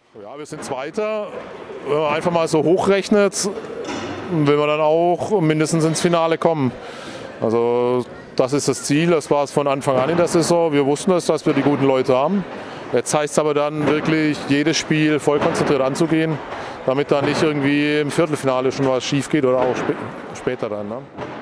Ja, wir sind Zweiter. Wenn man einfach mal so hochrechnet, will man dann auch mindestens ins Finale kommen. Also das ist das Ziel, das war es von Anfang an in der Saison. Wir wussten es, dass wir die guten Leute haben. Jetzt heißt es aber dann wirklich, jedes Spiel voll konzentriert anzugehen, damit da nicht irgendwie im Viertelfinale schon was schief geht oder auch später dann. Ne?